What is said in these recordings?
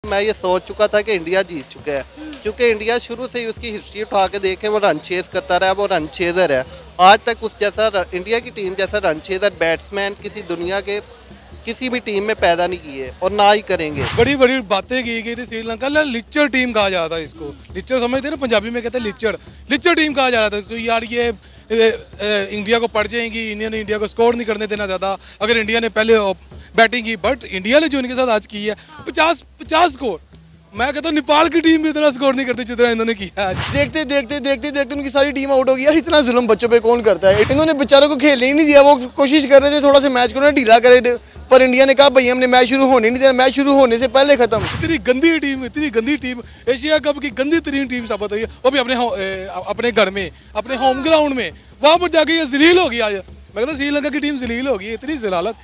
मैं ये सोच चुका था कि इंडिया जीत चुका है, क्योंकि इंडिया शुरू से ही उसकी हिस्ट्री उठा के देखें, वो रन चेज करता रहा, वो रन चेजर है। आज तक उस जैसा इंडिया की टीम जैसा रन चेजर बैट्समैन किसी दुनिया के किसी भी टीम में पैदा नहीं किए और ना ही करेंगे। बड़ी बड़ी बातें की गई थी श्रीलंका लिच्चर टीम कहा जाता है इसको। लिच्चर समझते ना, पंजाबी में कहते हैं लिच्चर टीम कहा जा रहा था। तो यार ये इंडिया को पड़ जाएंगी, इंडिया को स्कोर नहीं करने देना ज़्यादा। अगर इंडिया ने पहले बैटिंग की, बट इंडिया ने जो इनके साथ आज की है 50 स्कोर, मैं कहता हूँ नेपाल की टीम भी इतना स्कोर नहीं करती जितना इन्होंने किया आज। देखते उनकी सारी टीम आउट हो गई यार। इतना जुल्म बच्चों पे कौन करता है? इन्होंने बेचारों को खेलने ही नहीं दिया। वो कोशिश कर रहे थे थोड़ा सा मैच को ना ढीला करे, पर इंडिया ने कहा भाई हमने मैच शुरू होने नहीं दिया, मैच शुरू होने से पहले खत्म। इतनी गंदी टीम एशिया कप की गंदी तरीन टीम साबित हुई है, वो भी अपने घर में, अपने होम ग्राउंड में। वहाँ पर जाके ये जलील हो गई आज। मैं कहता श्रीलंका की टीम जलील हो गई। इतनी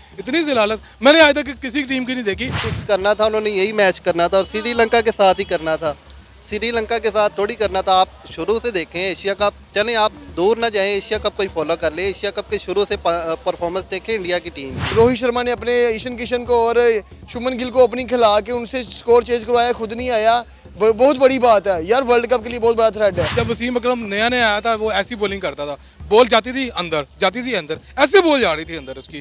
जलालत मैंने आज तक किसी टीम की नहीं देखी। फिक्स करना था उन्होंने, यही मैच करना था और श्रीलंका के साथ ही करना था। श्रीलंका के साथ थोड़ी करना था। आप शुरू से देखें एशिया कप, चलें आप दूर ना जाएं, एशिया कप को ही फॉलो कर ले। एशिया कप के शुरू से परफॉर्मेंस देखें इंडिया की टीम। रोहित शर्मा ने अपने ईशान किशन को और शुभमन गिल को ओपनिंग खिला के उनसे स्कोर चेंज करवाया, खुद नहीं आया। बहुत बड़ी बात है यार, वर्ल्ड कप के लिए बहुत बड़ा थ्रेट है। जब वसीम अकरम नया आया था, वो ऐसी बॉलिंग करता था, बॉल जाती थी अंदर, ऐसे बॉल जा रही थी अंदर उसकी।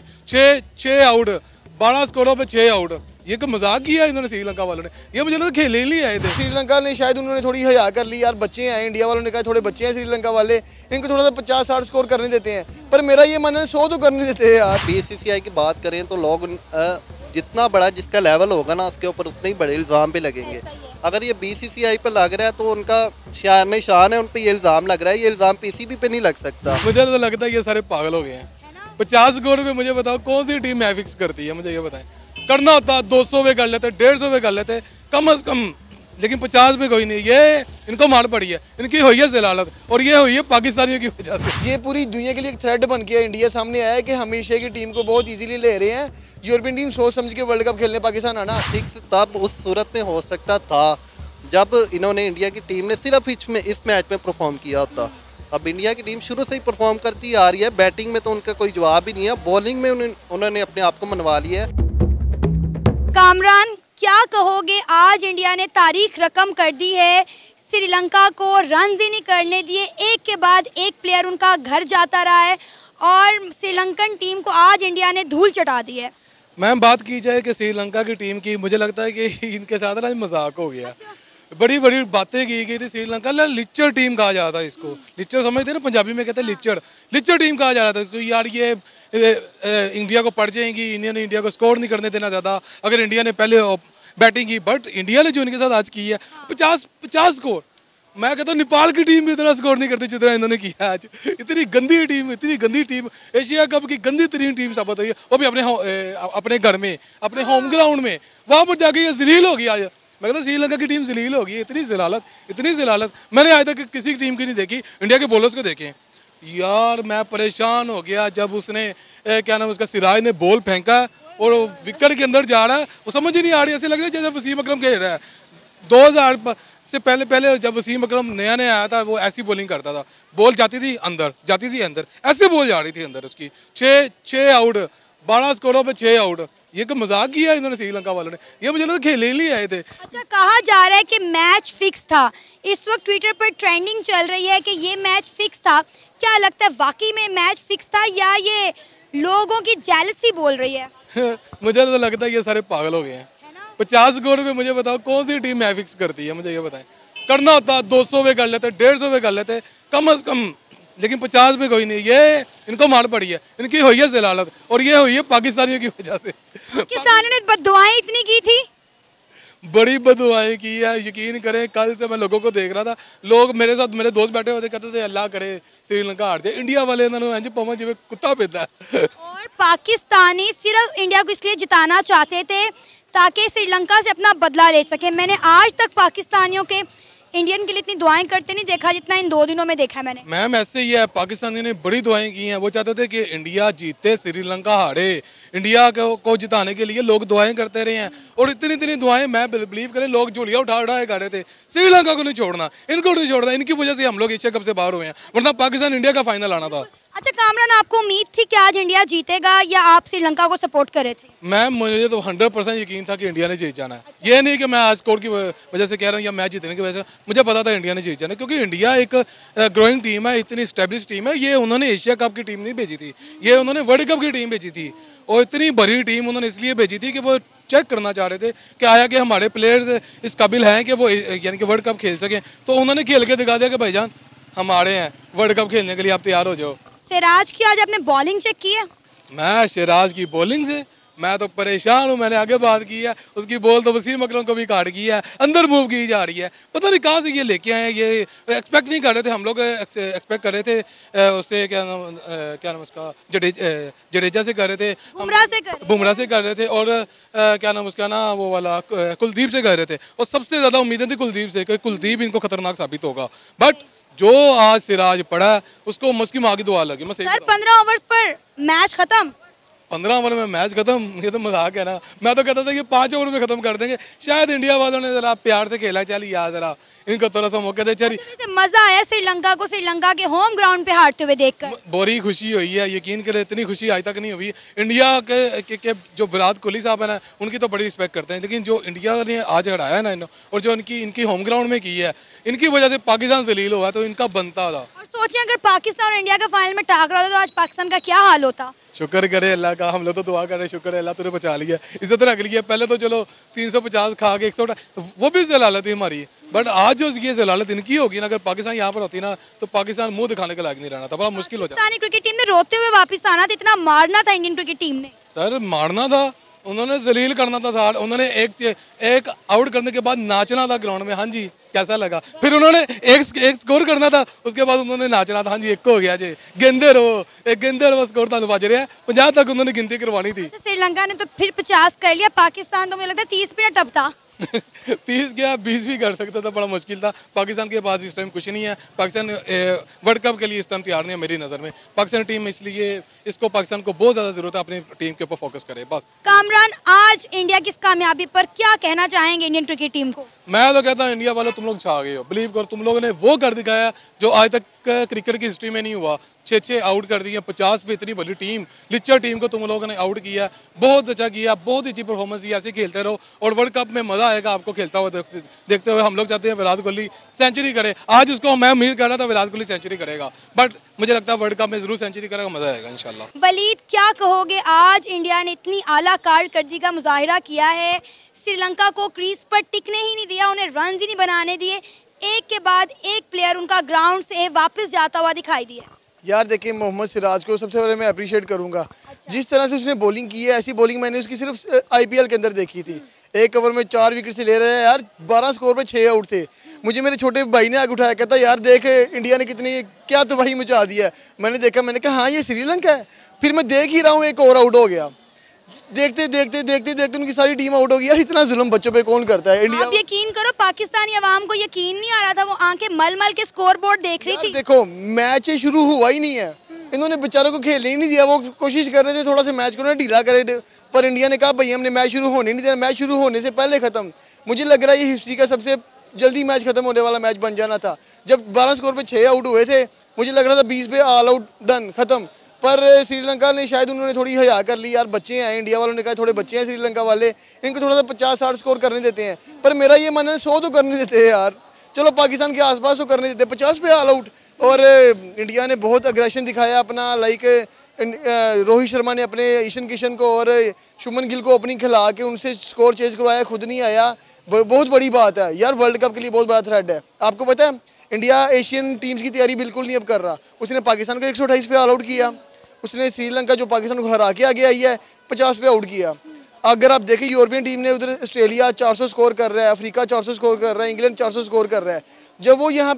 6 आउट, 12 स्कोरों पे 6 आउट। ये तो मजाक किया इन्होंने श्रीलंका वालों ने। ये मुझे लगता खेले ही नहीं आए थे। श्रीलंका ने शायद उन्होंने थोड़ी हया कर ली यार, बच्चे हैं। इंडिया वालों ने कहा थोड़े बच्चे हैं श्रीलंका वाले, इनको थोड़ा सा 50-60 स्कोर करने देते हैं। पर मेरा ये मानना है 100 तो करने देते हैं यार। बीसीसीआई की बात करें तो लोग जितना बड़ा जिसका लेवल होगा ना, उसके ऊपर उतने ही बड़े इल्ज़ाम पे लगेंगे। अगर ये बीसीसीआई पर लग रहा है तो उनका शान है, उन पर ये इल्ज़ाम लग रहा है। ये इल्ज़ाम पीसीबी पे नहीं लग सकता। मुझे तो लगता है ये सारे पागल हो गए हैं। 50 स्कोर में मुझे बताओ कौन सी टीम मैच फिक्स करती है? मुझे ये बताएं। करना होता 200 पे कर लेते, 150 पे कर लेते कम अज कम, लेकिन 50 पे कोई नहीं। ये इनको मार पड़ी है, इनकी हुई है जलालत, और ये हुई है पाकिस्तानियों की वजह से। ये पूरी दुनिया के लिए एक थ्रेट बन के इंडिया सामने आया है कि हमेशा की टीम को बहुत इजीली ले रहे हैं। यूरोपियन टीम सोच समझ के वर्ल्ड कप खेलने पाकिस्तान आना। फिक्स तब उस सूरत में हो सकता था जब इन्होंने इंडिया की टीम ने सिर्फ इस मैच में परफॉर्म किया होता। अब इंडिया की टीम शुरू से ही परफॉर्म करती आ रही है। बैटिंग में तो उनका कोई जवाब ही नहीं है, बॉलिंग में उन्होंने अपने आप को मनवा लिया है। कामरान, क्या कहोगे? आज इंडिया ने तारीख रकम कर दी है। श्रीलंका को रन ही नहीं करने दिए, एक के बाद एक प्लेयर उनका घर जाता रहा है और श्रीलंकन टीम को आज इंडिया ने धूल चटा दी है। मैम, बात की जाए कि श्रीलंका की टीम की, मुझे लगता है कि इनके साथ ना मजाक हो गया। बड़ी बातें की गई थी श्रीलंका लिच्चर टीम कहा जाता है इसको। लिच्चर समझते ना, पंजाबी में कहते हैं लिच्चर टीम कहा जा रहा था। तो यार ये इंडिया को पड़ जाएंगी, इंडिया को स्कोर नहीं करने देना ज़्यादा। अगर इंडिया ने पहले बैटिंग की, बट इंडिया ने जो इनके साथ आज की है 50 स्कोर, मैं कहता हूँ नेपाल की टीम भी इतना स्कोर नहीं करती जितना इन्होंने किया आज। इतनी गंदी टीम एशिया कप की गंदी तरीन टीम साबित हुई है, वो भी अपने घर में, अपने होम ग्राउंड में। वहाँ पर जाके ये जलील हो गई आज। मैं कहता श्रीलंका की टीम जलील हो गई। इतनी जलालत मैंने आज तक किसी टीम की नहीं देखी। इंडिया के बॉलर्स को देखें यार, मैं परेशान हो गया जब उसने क्या नाम उसका, सिराज ने बॉल फेंका और विकेट के अंदर जा रहा है। वो समझ ही नहीं आ रही, ऐसे लग रहा है जैसे वसीम अकरम खेल रहा है। 2000 से पहले जब वसीम अकरम नया आया था, वो ऐसी बॉलिंग करता था, बॉल जाती थी अंदर, ऐसे बॉल जा रही थी अंदर उसकी। 6 आउट, 12 स्कोरों पे 6 आउट। ये तो मजाक किया इन्होंने श्रीलंका वालों ने। ये मुझे लगता खेले ही नहीं आए थे। अच्छा, कहा जा रहा है कि मैच फिक्स था। इस वक्त ट्विटर पर ट्रेंडिंग चल रही है कि ये मैच फिक्स था। क्या लगता है, वाकई में मैच फिक्स था या ये लोगों की जेलसी बोल रही है? मुझे तो लगता है ये सारे पागल हो गए हैं। 50 स्कोर में मुझे बताओ कौन सी टीम मैच फिक्स करती है? मुझे ये बताएं। करना होता 200 पे कर लेते, 150 पे कर लेते कम अज कम, लेकिन 50 पे कोई नहीं। ये इनको मार पड़ी है, इनकी हुई है जलालत, और ये हुई है पाकिस्तानियों की वजह से। पाकिस्तानियों ने बददुआएं इतनी की थी, बड़ी बददुआएं की है। यकीन करें, कल से मैं लोगों को देख रहा था, लोग मेरे साथ, मेरे दोस्त बैठे होते, कहते थे अल्लाह करे श्रीलंका हार जाए। इंडिया वाले इन्होंने पवन जिਵੇਂ कुत्ता पेदा है। और पाकिस्तानी सिर्फ इंडिया को इसलिए जिताना चाहते थे ताकि श्रीलंका से अपना बदला ले सके। मैंने आज तक पाकिस्तानियों के इंडियन के लिए इतनी दुआएं करते नहीं देखा जितना इन 2 दिनों में देखा है मैंने। मैम, ऐसे ही है, पाकिस्तानियों ने बड़ी दुआएं की हैं। वो चाहते थे कि इंडिया जीते, श्रीलंका हारे। इंडिया को जिताने के लिए लोग दुआएं करते रहे हैं, और इतनी दुआएं, मैं बिलीव करें, लोग झोलियाँ उठा कर रहे थे। श्रीलंका को नहीं छोड़ना, इनको नहीं छोड़ना, इनकी वजह से हम लोग एशिया कप से बाहर हुए हैं, वरना पाकिस्तान इंडिया का फाइनल आना था। अच्छा कामरान, आपको उम्मीद थी कि आज इंडिया जीतेगा या आप श्रीलंका को सपोर्ट कर रहे थे? मैम मुझे तो 100% यकीन था कि इंडिया ने जीत जाना है। ये नहीं कि मैं आज स्कोर की वजह से कह रहा हूँ या मैच जीतने की वजह से, मुझे पता था इंडिया ने जीत जाना, क्योंकि इंडिया एक ग्रोइंग टीम है, इतनी स्टेब्लिश टीम है। ये उन्होंने एशिया कप की टीम नहीं भेजी थी, ये उन्होंने वर्ल्ड कप की टीम भेजी थी, और इतनी बड़ी टीम उन्होंने इसलिए भेजी थी कि वो चेक करना चाह रहे थे कि आया कि हमारे प्लेयर्स इस काबिल हैं कि वो यानी कि वर्ल्ड कप खेल सकें। तो उन्होंने खेल के दिखा दिया कि भाईजान हमारे हैं, वर्ल्ड कप खेलने के लिए आप तैयार हो जाओ। सिराज की आज आपने बॉलिंग चेक की है? मैं सिराज की बॉलिंग से मैं तो परेशान हूँ। मैंने आगे बात की है, उसकी बॉल तो वसीम अकरम को भी काट की है, अंदर मूव की जा रही है, पता नहीं कहाँ से ये लेके आए हैं। ये एक्सपेक्ट नहीं कर रहे थे हम लोग, एक्सपेक्ट कर रहे थे उससे क्या नाम उसका जडेजा से कर रहे थे, बुमराह से कर रहे थे, और क्या नाम उसका ना वो वाला कुलदीप से कर रहे थे, और सबसे ज़्यादा उम्मीदें थी कुलदीप से कि कुलदीप इनको खतरनाक साबित होगा। बट जो आज सिराज पड़ा उसको उसकी माँ की दुआ लगी। मैं सर 15 ओवर्स पर मैच खत्म, 15 ओवर में मैच खत्म, ये तो मजाक है ना। मैं तो कहता था कि 5 ओवर में खत्म कर देंगे। शायद इंडिया वालों ने जरा प्यार से खेला, चल यार जरा इनको थोड़ा सा मौका दे। चल मजा आया श्रीलंका को श्रीलंका के होम ग्राउंड पे हारते हुए देखकर? बड़ी खुशी हुई है, यकीन करें इतनी खुशी आज तक नहीं हुई। इंडिया के जो विराट कोहली साहब है ना, उनकी तो बड़ी रिस्पेक्ट करते हैं, लेकिन जो इंडिया ने आज हराया ना और जो इनकी होम ग्राउंड में की है, इनकी वजह से पाकिस्तान जलील हुआ, तो इनका बनता था। और सोचिए अगर पाकिस्तान और इंडिया का फाइनल में टाकरा होता तो आज पाकिस्तान का क्या हाल होता। शुक्र करे अल्लाह का, हम लोग तो दुआ कर रहे, शुक्र है अल्लाह तूने बचा लिया, इज्जत रख लिया। पहले तो चलो 350 खा के 100 वो भी जलालत थी हमारी, बट आज जो ये जलालत इनकी होगी ना, अगर पाकिस्तान यहाँ पर होती ना तो पाकिस्तान मुंह दिखाने के लायक नहीं रहना था, बड़ा मुश्किल हो जाता। पाकिस्तानी क्रिकेट टीम ने रोते हुए वापस आना था, इतना मारना था इंडियन क्रिकेट टीम ने। सर मारना था, उन्होंने जलील करना था सार, उन्होंने एक आउट करने के बाद नाचना था ग्राउंड में। हाँ जी कैसा लगा? फिर उन्होंने एक स्कोर करना था, उसके बाद उन्होंने नाचना था। हाँ जी एक हो गया जी, गेंदे रहो, एक गेंदे रहो स्कोर था बज रहा है। 50 तक उन्होंने गिनती करवानी थी। श्रीलंका ने तो फिर 50 कर लिया, पाकिस्तान तो मुझे लगता है 30 मिनट अब था। 30 क्या 20 भी कर सकता था, बड़ा मुश्किल था। पाकिस्तान के पास इस टाइम कुछ नहीं है, पाकिस्तान वर्ल्ड कप के लिए इस टाइम तैयार नहीं है मेरी नज़र में। पाकिस्तान टीम इसलिए इसको पाकिस्तान को बहुत ज़्यादा ज़रूरत है अपनी टीम के ऊपर फोकस करे बस। कामरान, आज इंडिया की इस कामयाबी पर क्या कहना चाहेंगे इंडियन क्रिकेट टीम को? मैं तो कहता हूँ इंडिया वालों तुम लोग छा गए हो, बिलीव करो। तुम लोगों ने वो कर दिखाया जो आज तक क्रिकेट की हिस्ट्री में नहीं हुआ। 6 आउट कर दिए, 50 पे इतनी बड़ी टीम, लिच्चर टीम को तुम लोगों ने आउट किया, बहुत अच्छा किया, बहुत अच्छी परफॉर्मेंस दी। ऐसे खेलते रहो और वर्ल्ड कप में मजा आएगा आपको खेलता हुआ देखते हुए। हम लोग चाहते हैं विराट कोहली सेंचुरी करे, आज उसको मैं उम्मीद कर रहा था विराट कोहली सेंचुरी करेगा, बट मुझे लगता है वर्ल्ड कप में जरूर सेंचुरी करेगा, मजा आएगा इंशाल्लाह। वलीद क्या कहोगे, आज इंडिया ने इतनी आला कारकर्दगी का मुजाहिरा किया है, श्रीलंका को क्रीज पर टिकने ही नहीं दिया, उन्हें रन ही नहीं बनाने दिए, एक के बाद एक प्लेयर उनका ग्राउंड से वापस जाता हुआ दिखाई दिया। यार देखिए मोहम्मद सिराज को सबसे पहले मैं अप्रिशिएट करूंगा। जिस तरह से उसने बॉलिंग की है, ऐसी बॉलिंग मैंने उसकी सिर्फ आईपीएल के अंदर देखी थी। 1 ओवर में 4 विकेट से ले रहे हैं यार, 12 स्कोर पे 6 आउट थे। मुझे मेरे छोटे भाई ने आगे उठाया, कहता यार देख इंडिया ने कितनी क्या तबाही मचा दिया है। मैंने देखा, मैंने कहा हाँ ये श्रीलंका है। फिर मैं देख ही रहा हूँ, एक और आउट हो गया। देखते देखते देखते देखते उनकी सारी टीम आउट हो गई। यार इतना जुल्म बच्चों पे कौन करता है? इंडिया, आप यकीन करो पाकिस्तानी अवाम को यकीन नहीं आ रहा था, वो आंखें मल मल के स्कोर बोर्ड देख रही थी। देखो मैच शुरू हुआ ही नहीं है, इन्होंने बेचारों को खेलने ही नहीं दिया। वो कोशिश कर रहे थे थोड़ा सा मैच को ना ढीला करे, पर इंडिया ने कहा भाई हमने मैच शुरू होने नहीं दिया, मैच शुरू होने से पहले खत्म। मुझे लग रहा है ये हिस्ट्री का सबसे जल्दी मैच खत्म होने वाला मैच बन जाना था। जब 12 स्कोर पे 6 आउट हुए थे, मुझे लग रहा था 20 पे ऑल आउट डन खत्म। पर श्रीलंका ने शायद उन्होंने थोड़ी हया कर ली, यार बच्चे हैं, इंडिया वालों ने कहा थोड़े बच्चे हैं श्रीलंका वाले, इनको थोड़ा सा 50-60 स्कोर करने देते हैं। पर मेरा ये मानना है 100 तो करने देते हैं यार, चलो पाकिस्तान के आसपास तो करने देते, 50 पे ऑल आउट। और इंडिया ने बहुत अग्रेशन दिखाया अपना, लाइक रोहित शर्मा ने अपने ईशान किशन को और शुभमन गिल को ओपनिंग खिला के उनसे स्कोर चेंज करवाया, खुद नहीं आया। बहुत बड़ी बात है यार, वर्ल्ड कप के लिए बहुत बड़ा थ्रेड है। आपको पता है इंडिया एशियन टीम्स की तैयारी बिल्कुल नहीं अब कर रहा। उसने पाकिस्तान को 128 पे ऑल आउट किया, उसने श्रीलंका जो पाकिस्तान को हरा के आगे आई है 50 पे आउट किया। अगर आप देखें यूरोपियन टीम ने उधर ऑस्ट्रेलिया 400 स्कोर कर रहा है, अफ्रीका 400 स्कोर कर रहा है, इंग्लैंड 400 स्कोर कर रहा है। जब वो यहाँ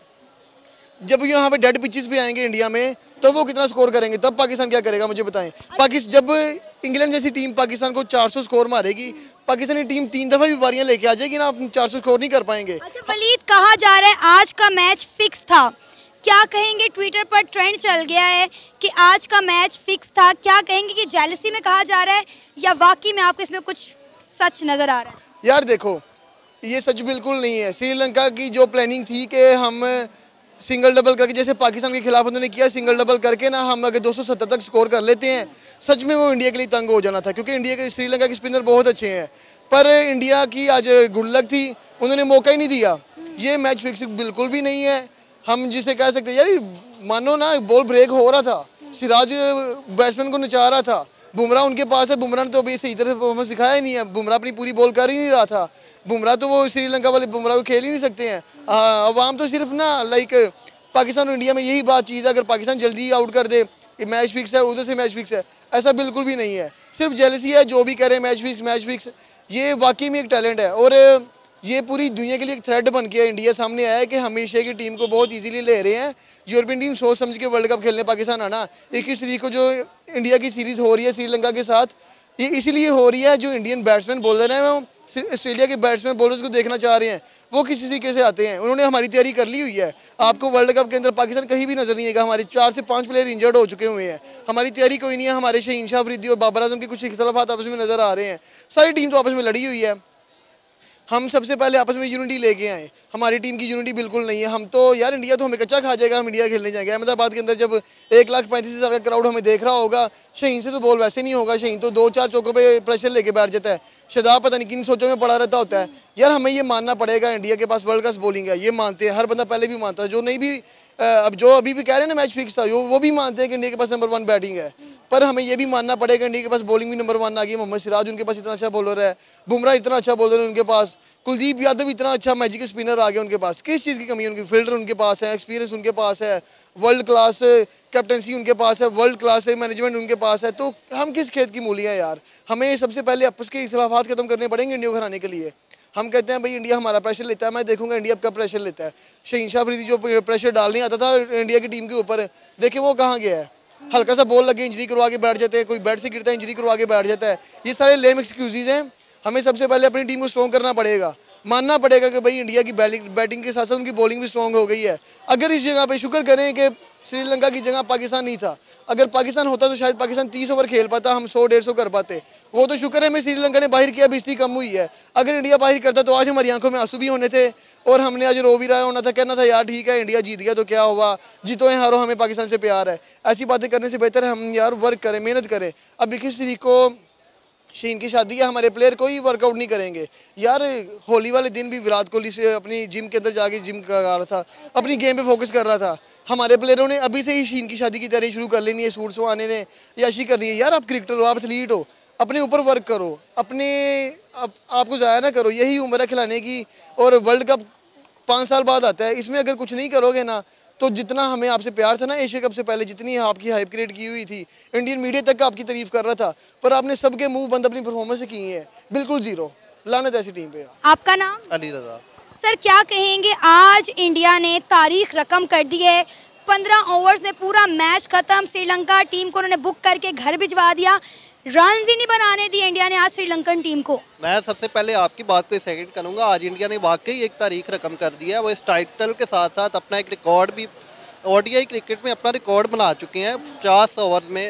पे डेड पिचेस पे आएंगे इंडिया में, तब वो कितना स्कोर करेंगे, तब पाकिस्तान क्या करेगा मुझे बताएं। जब इंग्लैंड जैसी टीम पाकिस्तान को 400 स्कोर मारेगी, पाकिस्तानी टीम 3 दफ़ा भी बारियां लेके आ जाएगी ना, आप 400 स्कोर नहीं कर पाएंगे। अच्छा वलीद, कहा जा रहा है आज का मैच फिक्स था, क्या कहेंगे? ट्विटर पर ट्रेंड चल गया है कि आज का मैच फिक्स था, क्या कहेंगे कि जेलसी में कहा जा रहा है या वाकई में आपको इसमें कुछ सच नज़र आ रहा है? यार देखो ये सच बिल्कुल नहीं है। श्रीलंका की जो प्लानिंग थी कि हम सिंगल डबल करके, जैसे पाकिस्तान के खिलाफ उन्होंने किया, सिंगल डबल करके ना हम अगर 270 तक स्कोर कर लेते हैं, सच में वो इंडिया के लिए तंग हो जाना था, क्योंकि इंडिया के श्रीलंका के स्पिनर बहुत अच्छे हैं। पर इंडिया की आज गुड लक थी, उन्होंने मौका ही नहीं दिया। ये मैच फिक्स बिल्कुल भी नहीं है। हम जिसे कह सकते हैं यार, मानो ना बॉल ब्रेक हो रहा था, सिराज बैट्समैन को नचा रहा था, बुमराह उनके पास है, बुमराह ने तो अभी सही तरह से परफॉर्मेंस दिखाया ही नहीं है, बुमराह अपनी पूरी बॉल कर ही नहीं रहा था। बुमराह तो वो श्रीलंका वाले बुमराह को खेल ही नहीं सकते हैं। अवाम तो सिर्फ ना लाइक पाकिस्तान और इंडिया में यही बात चीज़ है, अगर पाकिस्तान जल्दी आउट कर दे मैच फिक्स है, उधर से मैच फिक्स है, ऐसा बिल्कुल भी नहीं है। सिर्फ जेलसी है, जो भी करें मैच फिक्स। ये वाकई में एक टैलेंट है और ये पूरी दुनिया के लिए एक थ्रेड बन के इंडिया सामने आया है कि हम एशिया की टीम को बहुत इजीली ले रहे हैं। यूरोपियन टीम सोच समझ के वर्ल्ड कप खेलने पाकिस्तान आना। 21 तारीख को जो इंडिया की सीरीज़ हो रही है श्रीलंका के साथ, ये इसीलिए हो रही है, जो इंडियन बैट्समैन बॉलर हैं वो ऑस्ट्रेलिया के बैट्समैन बॉलर्स को देखना चाह रहे हैं, वो किस तरीके से आते हैं। उन्होंने हमारी तैयारी कर ली हुई है। आपको वर्ल्ड कप के अंदर पाकिस्तान कहीं भी नजर नहीं आएगा। हमारे 4 से 5 प्लेयर इंजर्ड हो चुके हुए हैं, हमारी तैयारी कोई नहीं है। हमारे शहीन शाह अफरीदी और बाबर आजम के कुछ इख्तलाफात आपस में नजर आ रहे हैं। सारी टीम तो आपस में लड़ी हुई है। हम सबसे पहले आपस में यूनिटी लेके आए, हमारी टीम की यूनिटी बिल्कुल नहीं है। हम तो यार इंडिया तो हमें कच्चा खा जाएगा, हम इंडिया खेलने जाएंगे। अहमदाबाद के अंदर जब 1,35,000 का क्राउड हमें देख रहा होगा, शहीन से तो बॉल वैसे नहीं होगा। शहीन तो 2-4 चौकों पे प्रेशर लेके बैठ जाता है, शादाब पता नहीं किन सोचों में पड़ा रहता होता है। यार हमें ये मानना पड़ेगा, इंडिया के पास वर्ल्ड क्लास बॉलिंग है, ये मानते हैं, हर बंदा पहले भी मानता है। जो नहीं भी अब जो अभी भी कह रहे हैं ना मैच फिक्स था, वो भी मानते हैं कि इंडिया के पास नंबर 1 बैटिंग है। पर हमें ये भी मानना पड़ेगा इंडिया के पास बॉलिंग भी नंबर 1 आ गई। मोहम्मद सिराज उनके पास इतना अच्छा बॉलर है, बुमराह इतना अच्छा बॉलर है उनके पास, कुलदीप यादव इतना अच्छा मैजिक स्पिनर आ गया उनके पास। किस चीज़ की कमी है? उनकी फील्डर उनके पास है, एक्सपीरियंस उनके पास है, वर्ल्ड क्लास कैप्टनसी उनके पास है, वर्ल्ड क्लास मैनेजमेंट उनके पास है। तो हम किस खेत की मूली हैं यार? हमें सबसे पहले आपस के इख्तलाफात खत्म करने पड़ेंगे इंडिया को हराने के लिए। हम कहते हैं भाई इंडिया हमारा प्रेशर लेता है, मैं देखूंगा इंडिया आपका प्रेशर लेता है। शहीन शाह अफरीदी जो प्रेशर डालने आता था इंडिया की टीम के ऊपर, देखिए वो कहाँ गया है। हल्का सा बॉल लगे इंजरी करवा के बैठ जाते हैं, कोई बैट से गिरता है इंजरी करवा के बैठ जाता है। ये सारे लेम एक्सक्यूजेज हैं। हमें सबसे पहले अपनी टीम को स्ट्रॉन्ग करना पड़ेगा, मानना पड़ेगा कि भाई इंडिया की बैटिंग के साथ साथ उनकी बॉलिंग भी स्ट्रॉन्ग हो गई है। अगर इस जगह पे शुक्र करें कि श्रीलंका की जगह पाकिस्तान नहीं था, अगर पाकिस्तान होता तो शायद पाकिस्तान 30 ओवर खेल पाता, हम 100-150 कर पाते। वो तो शुक्र है हमें श्रीलंका ने बाहर किया, बिजली कम हुई है। अगर इंडिया बाहर करता तो आज हमारी आंखों में आंसू भी होने थे और हमने आज रो भी रहा होना था, कहना था यार ठीक है इंडिया जीत गया तो क्या हुआ, जीतो या हारो हमें पाकिस्तान से प्यार है। ऐसी बातें करने से बेहतर है हम यार वर्क करें, मेहनत करें। अब 21 तारीख को शहीन की शादी है, हमारे प्लेयर कोई वर्कआउट नहीं करेंगे यार। होली वाले दिन भी विराट कोहली से अपनी जिम के अंदर जाके जिम कर रहा था, अपनी गेम पे फोकस कर रहा था। हमारे प्लेयरों ने अभी से ही शहीन की शादी की तैयारी शुरू कर लेनी है, सूट सुहाने ने याशी करनी है। यार आप क्रिकेटर हो, आप एथलीट हो, अपने ऊपर वर्क करो, आपको ज़ाया ना करो। यही उम्र है खिलाने की। और वर्ल्ड कप 5 साल बाद आता है, इसमें अगर कुछ नहीं करोगे ना तो जितना हमें आपसे प्यार था ना एशिया कप से पहले, जितनी आपकी हाइप क्रिएट की हुई थी, इंडियन मीडिया तक आपकी तारीफ कर रहा था, पर आपने सबके मुंह बंद अपनी परफॉर्मेंस से की है। बिल्कुल जीरो, लानत ऐसी टीम पे। आपका नाम? अली रजा। सर क्या कहेंगे, आज इंडिया ने तारीख रकम कर दी है। 15 ओवर्स में पूरा मैच खत्म, श्रीलंका टीम को उन्होंने बुक करके घर भिजवा दिया, रन ही नहीं बनाने दिए इंडिया ने आज श्रीलंकन टीम को। मैं सबसे पहले आपकी बात को सेकंड करूंगा। आज इंडिया ने वाकई एक तारीख रकम कर दी है। वो इस टाइटल के साथ साथ अपना एक रिकॉर्ड भी ओडीआई क्रिकेट में अपना रिकॉर्ड बना चुके हैं। 50 ओवर्स में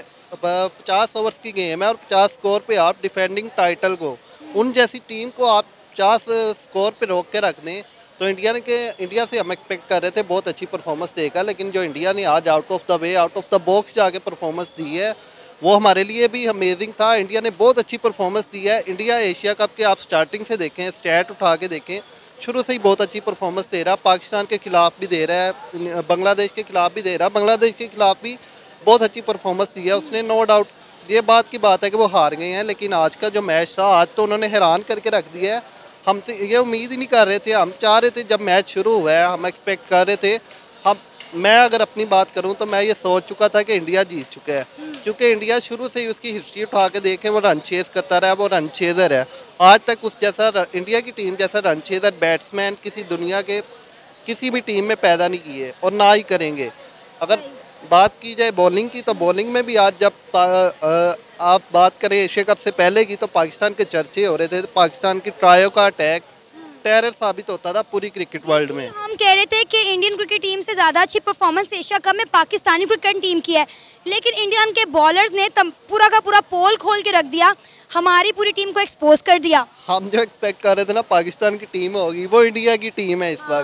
50 ओवर्स की गेम है और 50 स्कोर पे आप डिफेंडिंग टाइटल को, उन जैसी टीम को आप 50 स्कोर पे रोक के रख दें तो इंडिया से हम एक्सपेक्ट कर रहे थे बहुत अच्छी परफॉर्मेंस देगा। लेकिन जो इंडिया ने आज out of the way, out of the box जाके परफॉर्मेंस दी है, वो हमारे लिए भी अमेजिंग था। इंडिया ने बहुत अच्छी परफॉर्मेंस दी है। इंडिया एशिया कप के आप स्टार्टिंग से देखें, स्टैट उठा के देखें, शुरू से ही बहुत अच्छी परफॉर्मेंस दे रहा है। पाकिस्तान के खिलाफ भी दे रहा है, बांग्लादेश के खिलाफ भी दे रहा है, बांग्लादेश के खिलाफ भी बहुत अच्छी परफॉर्मेंस दी है उसने। नो डाउट ये बात की बात है कि वो हार गए हैं, लेकिन आज का जो मैच था आज तो उन्होंने हैरान करके रख दिया है। हमसे ये उम्मीद ही नहीं कर रहे थे, हम चाह रहे थे जब मैच शुरू हुआ है, हम एक्सपेक्ट कर रहे थे। मैं अगर अपनी बात करूं तो मैं ये सोच चुका था कि इंडिया जीत चुका है, क्योंकि इंडिया शुरू से ही उसकी हिस्ट्री उठा के देखें, वो रन चेज करता रहा, वो रन चेजर है। आज तक उस जैसा इंडिया की टीम जैसा रन चेजर बैट्समैन किसी दुनिया के किसी भी टीम में पैदा नहीं किए और ना ही करेंगे। अगर बात की जाए बॉलिंग की तो बॉलिंग में भी आज जब आप बात करें एशिया कप से पहले की तो पाकिस्तान के चर्चे हो रहे थे। पाकिस्तान की ट्रायो का अटैक टेरर साबित होता था पूरी क्रिकेट वर्ल्ड में। हम कह रहे थे कि इंडियन क्रिकेट टीम से ज़्यादा अच्छी परफॉर्मेंस एशिया कप में पाकिस्तानी क्रिकेट टीम की है, लेकिन इंडियन के बॉलर्स ने पूरा का पूरा पोल खोल के रख दिया, हमारी पूरी टीम को एक्सपोज कर दिया। हम जो एक्सपेक्ट कर रहे थे ना पाकिस्तान की टीम होगी, वो इंडिया की टीम है इस वक्त।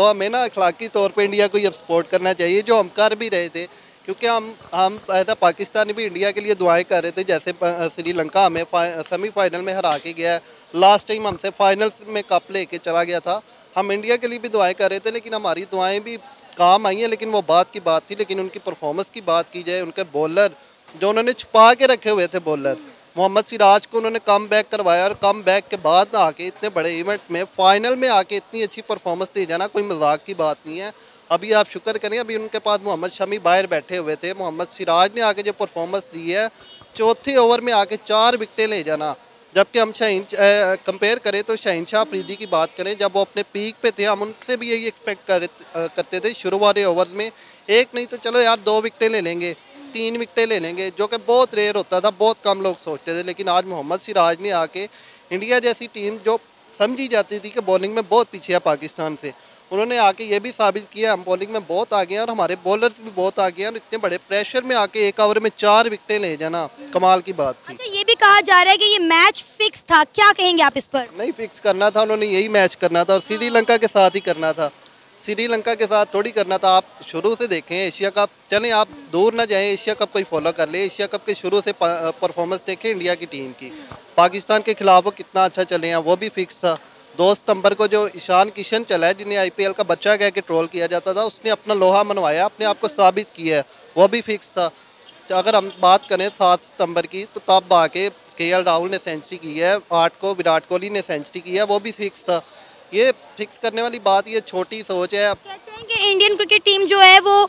तो हमें ना अखलाकी तौर पे इंडिया को ये सपोर्ट करना चाहिए, जो हम कर भी रहे थे, क्योंकि हम ऐसा पाकिस्तान भी इंडिया के लिए दुआएं कर रहे थे। जैसे श्रीलंका हमें सेमीफाइनल में हरा के गया है, लास्ट टाइम हमसे फाइनल्स में कप लेके चला गया था। हम इंडिया के लिए भी दुआएं कर रहे थे, लेकिन हमारी दुआएं भी काम आई हैं। लेकिन वो बात की बात थी। लेकिन उनकी परफॉर्मेंस की बात की जाए, उनके बॉलर जो उन्होंने छुपा के रखे हुए थे, बॉलर मोहम्मद सिराज को उन्होंने कम बैक करवाया, और कम बैक के बाद आके इतने बड़े इवेंट में फाइनल में आके इतनी अच्छी परफॉर्मेंस दे जाना कोई मजाक की बात नहीं है। अभी आप शुक्र करें, अभी उनके पास मोहम्मद शमी बाहर बैठे हुए थे, मोहम्मद सिराज ने आके जो परफॉर्मेंस दी है, चौथे ओवर में आके 4 विकेटें ले जाना। जबकि हम कंपेयर करें तो शहीनशाह अफरीदी की बात करें, जब वो अपने पीक पे थे, हम उनसे भी यही एक्सपेक्ट करते थे शुरू वाले ओवर्स में, एक नहीं तो चलो यार 2 विकेटें ले लेंगे, 3 विकेटें ले लेंगे, जो कि बहुत रेयर होता था, बहुत कम लोग सोचते थे। लेकिन आज मोहम्मद सिराज ने आके इंडिया जैसी टीम जो समझी जाती थी कि बॉलिंग में बहुत पीछे है पाकिस्तान से, उन्होंने आके ये भी साबित किया हम बॉलिंग में बहुत आगे हैं और हमारे बॉलर्स भी बहुत आगे हैं, और इतने बड़े प्रेशर में आके 1 ओवर में 4 विकेटें ले जाना कमाल की बात थी। अच्छा, ये भी कहा जा रहा है कि ये मैच फिक्स था, क्या कहेंगे आप इस पर? नहीं, फिक्स करना था, उन्होंने यही मैच करना था और श्रीलंका के साथ ही करना था। श्रीलंका के साथ थोड़ी करना था। आप शुरू से देखें एशिया कप, चलें आप दूर ना जाएं, एशिया कप को ही फॉलो कर ले। एशिया कप के शुरू से परफॉर्मेंस देखें इंडिया की टीम की, पाकिस्तान के खिलाफ वो कितना अच्छा चले हैं, वो भी फिक्स था। 2 सितंबर को जो ईशान किशन चला है, जिन्हें IPL का बच्चा कह के ट्रोल किया जाता था, उसने अपना लोहा मनवाया, अपने आप को साबित किया है, वो भी फिक्स था। अगर हम बात करें 7 सितंबर की, तो तब आके KL राहुल ने सेंचुरी की है, 8 को विराट कोहली ने सेंचुरी की है, वो भी फिक्स था। ये फिक्स करने वाली बात, ये छोटी सोच है। कहते हैं कि इंडियन क्रिकेट टीम जो है वो,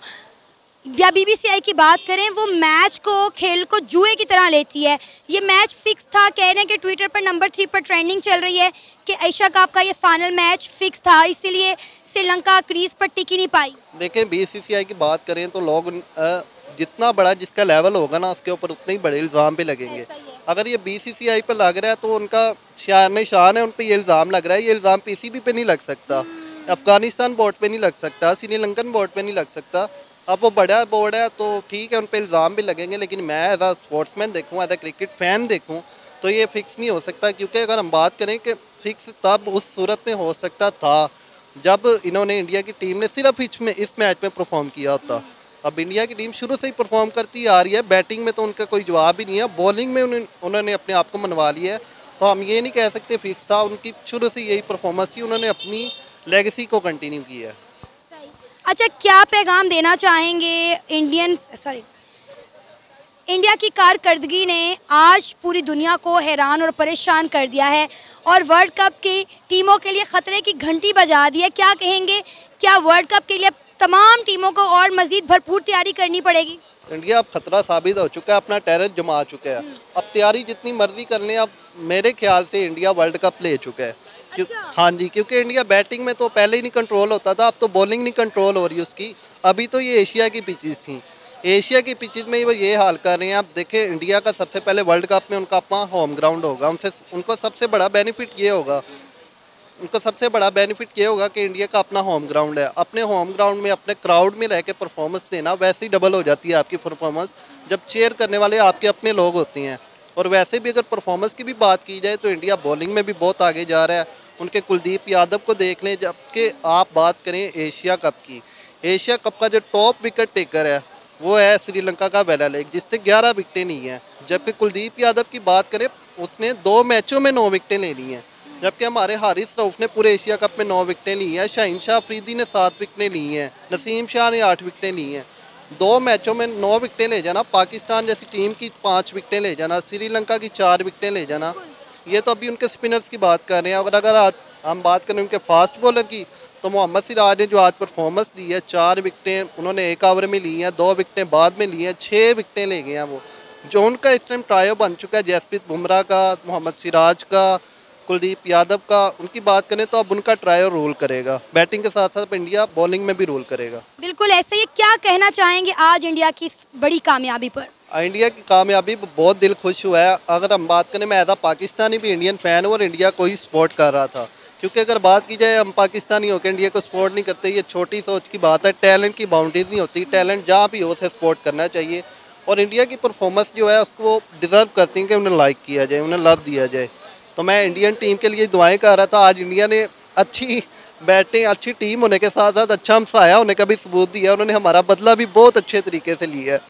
या BBCI की बात करें, वो मैच को, खेल को जुए की तरह लेती है। ये मैच फिक्स था, कह रहे हैं कि ट्विटर पर नंबर 3 पर ट्रेंडिंग चल रही है कि एशिया कप का ये फाइनल मैच फिक्स था, इसीलिए श्रीलंका क्रीज पर टिक ही नहीं पाई। देखें, BCCI की बात करें तो लोग जितना बड़ा जिसका लेवल होगा ना, उसके ऊपर उतने ही बड़े इल्ज़ाम पे लगेंगे। अगर ये BCCI पर लग रहा है तो उनका शान है, उन पर ये इल्ज़ाम लग रहा है। ये इल्ज़ाम PCB पे नहीं लग सकता, अफगानिस्तान बोर्ड पे नहीं लग सकता, श्रीलंकन बोर्ड पे नहीं लग सकता। अब वो बड़ा बोर्ड है तो ठीक है, उन पर इल्ज़ाम भी लगेंगे, लेकिन मैं एज अ स्पोर्ट्समैन देखूँ, एज अ क्रिकेट फ़ैन देखूँ, तो ये फिक्स नहीं हो सकता। क्योंकि अगर हम बात करें कि फिक्स तब उस सूरत में हो सकता था जब इन्होंने, इंडिया की टीम ने सिर्फ इस मैच में परफॉर्म किया होता। अब इंडिया की टीम शुरू से ही परफॉर्म करती आ रही है, बैटिंग में तो उनका कोई जवाब ही नहीं है, बॉलिंग में उन्होंने अपने आप को मनवा लिया है। तो हम ये नहीं कह सकते फिक्स था, उनकी शुरू से यही परफॉर्मेंस थी, उन्होंने अपनी लेगेसी को कंटिन्यू किया है। अच्छा, क्या पैगाम देना चाहेंगे इंडिया की कारकर्दगी ने आज पूरी दुनिया को हैरान और परेशान कर दिया है और वर्ल्ड कप की टीमों के लिए खतरे की घंटी बजा दी है। क्या कहेंगे, क्या वर्ल्ड कप के लिए तमाम टीमों को और मजीद भरपूर तैयारी करनी पड़ेगी? इंडिया अब खतरा साबित हो चुका है, अपना टैलेंट जमा चुका है। अब तैयारी जितनी मर्जी कर लें, अब मेरे ख्याल से इंडिया वर्ल्ड कप ले चुका है। अच्छा। हाँ जी, क्योंकि इंडिया बैटिंग में तो पहले ही नहीं कंट्रोल होता था, अब तो बॉलिंग नहीं कंट्रोल हो रही उसकी। अभी तो ये एशिया की पिचेस थी, एशिया की पिचेस में वो ये हाल कर रहे हैं। आप देखें, इंडिया का सबसे पहले वर्ल्ड कप में उनका अपना होम ग्राउंड होगा, उनको सबसे बड़ा बेनिफिट ये होगा, कि इंडिया का अपना होम ग्राउंड है। अपने होम ग्राउंड में अपने क्राउड में रह के परफॉर्मेंस देना वैसे ही डबल हो जाती है आपकी परफॉर्मेंस, जब चेयर करने वाले आपके अपने लोग होते हैं। और वैसे भी अगर परफॉर्मेंस की भी बात की जाए तो इंडिया बॉलिंग में भी बहुत आगे जा रहा है। उनके कुलदीप यादव को देख लें। जबकि आप बात करें एशिया कप की, एशिया कप का जो टॉप विकेट टेकर है वो है श्रीलंका का वेलालेक, जिससे 11 विकेटें ली हैं। जबकि कुलदीप यादव की बात करें, उसने 2 मैचों में 9 विकेटें ले ली हैं। जबकि हमारे हारिस रऊफ ने पूरे एशिया कप में 9 विकेटें ली हैं, शहीनशाह अफरीदी ने 7 विकेटें ली हैं, नसीम शाह ने 8 विकेटें ली हैं। 2 मैचों में 9 विकेटें ले जाना, पाकिस्तान जैसी टीम की 5 विकेटें ले जाना, श्रीलंका की 4 विकेटें ले जाना, ये तो अभी उनके स्पिनर्स की बात कर रहे हैं। अगर हम बात करें उनके फास्ट बॉलर की, तो मोहम्मद सिराज ने जो आज परफॉर्मेंस दी है, 4 विकेटें उन्होंने 1 ओवर में ली हैं, 2 विकेटें बाद में ली हैं, 6 विकेटें ले गए हैं वो। जो उनका इस टाइम ट्रायो बन चुका है, जसप्रीत बुमराह का, मोहम्मद सिराज का, कुलदीप यादव का, उनकी बात करें तो अब उनका ट्रायो रूल करेगा। बैटिंग के साथ साथ इंडिया बॉलिंग में भी रूल करेगा। बिल्कुल ऐसे ही। क्या कहना चाहेंगे आज इंडिया की बड़ी कामयाबी पर? इंडिया की कामयाबी बहुत दिल खुश हुआ है। अगर हम बात करें, मैं एज अ पाकिस्तानी भी इंडियन फ़ैन हूँ और इंडिया को ही सपोर्ट कर रहा था। क्योंकि अगर बात की जाए, हम पाकिस्तानी होकर इंडिया को सपोर्ट नहीं करते, ये छोटी सोच की बात है। टैलेंट की बाउंड्रीज नहीं होती, टैलेंट जहाँ भी हो उसे सपोर्ट करना चाहिए। और इंडिया की परफॉर्मेंस जो है उसको डिज़र्व करती हैं कि उन्हें लाइक किया जाए, उन्हें लव दिया जाए। तो मैं इंडियन टीम के लिए दुआएं कर रहा था। आज इंडिया ने अच्छी बैटिंग अच्छी टीम होने के साथ साथ अच्छा हमसाया होने का भी सबूत दिया। उन्होंने हमारा बदला भी बहुत अच्छे तरीके से लिया है।